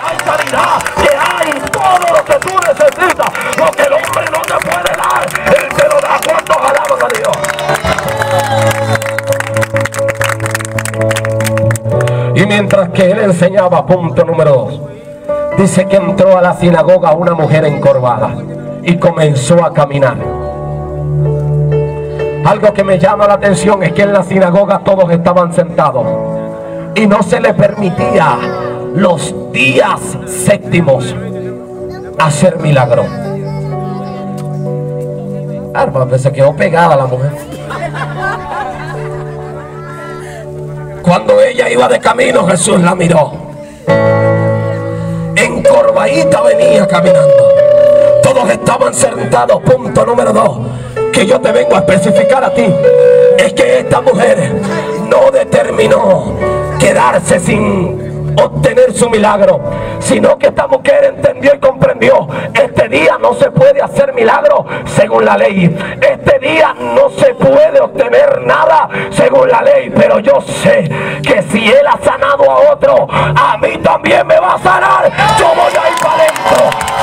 hay sanidad, que hay todo lo que tú necesitas. Lo que el hombre no te puede dar, Él te lo da. ¿Cuántos alaban a Dios? Y mientras que él enseñaba, punto número 2, dice que entró a la sinagoga una mujer encorvada y comenzó a caminar. Algo que me llama la atención es que en la sinagoga todos estaban sentados y no se le permitía los días séptimos hacer milagros. Pues se quedó pegada la mujer. Cuando ella iba de camino, Jesús la miró. Encorvadita venía caminando. Todos estaban sentados. Punto número 2 que yo te vengo a especificar a ti es que esta mujer no determinó quedarse sin obtener su milagro, sino que esta mujer entendió y comprendió: este día no se puede hacer milagro según la ley, este día no se puede obtener nada según la ley, pero yo sé que si Él ha sanado a otro, a mí también me va a sanar. Yo voy a ir para adentro,